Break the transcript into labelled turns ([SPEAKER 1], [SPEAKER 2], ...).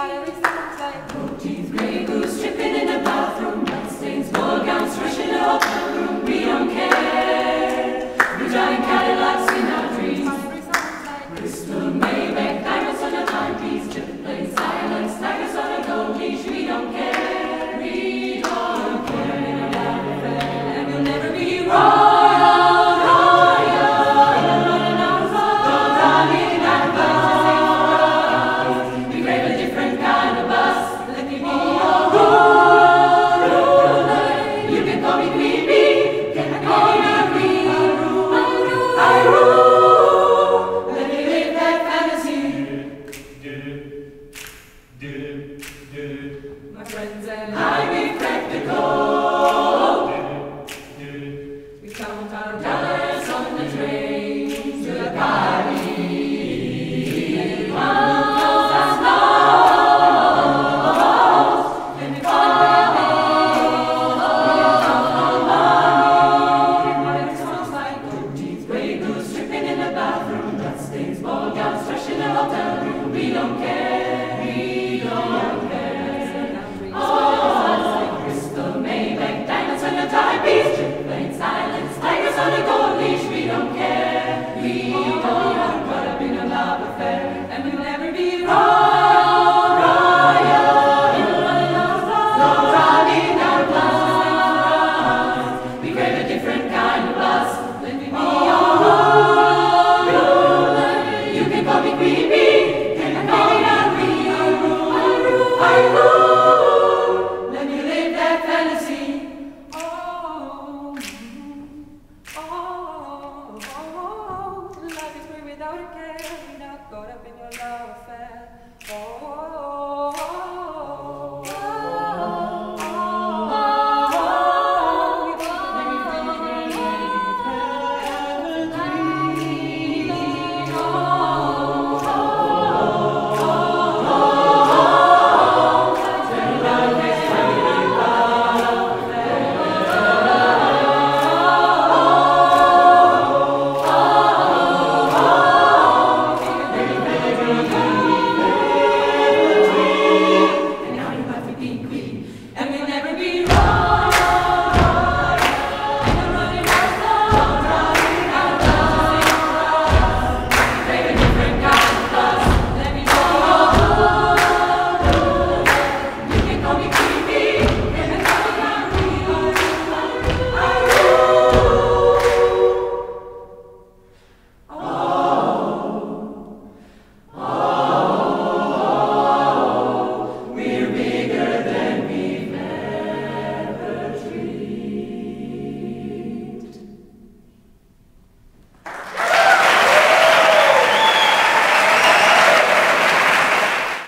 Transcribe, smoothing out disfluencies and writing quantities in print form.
[SPEAKER 1] But every sounds like
[SPEAKER 2] gold teeth, grey goose dripping in the bathroom, bloodstains, ball gowns, rush in the hotel room. We don't care. We giant Cadillacs in our dreams.
[SPEAKER 1] but every sounds like
[SPEAKER 2] Crystal Maybach, diamonds on a timepiece, chip plates, silence, tigers on a gold leash. We don't care. We don't care. And we'll never be wrong. My friends and I, we crack the code. We count our dollars on the train to the party. We don't care, we don't care. Oh, Crystal Maybach, diamonds on your timepiece, chip plain silence, tigers on a gold leash. We don't care, we don't caught up in a love affair, and we'll never be royal, no running our blood. We crave a different kind of lust. Let me be your ruler. You can call me Queen Bee. Let me live that fantasy. Oh, life is free without a care, without caught up in your love affair. Oh.